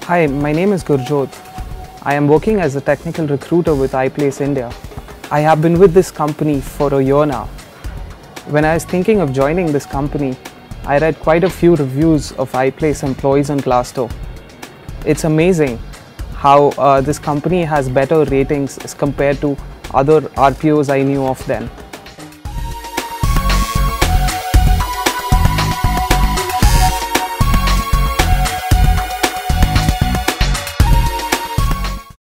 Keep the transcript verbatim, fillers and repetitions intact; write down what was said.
Hi, my name is Gurjot. I am working as a technical recruiter with iPlace India. I have been with this company for a year now. When I was thinking of joining this company, I read quite a few reviews of iPlace employees on Glassdoor. It's amazing how uh, this company has better ratings as compared to other R P Os I knew of then.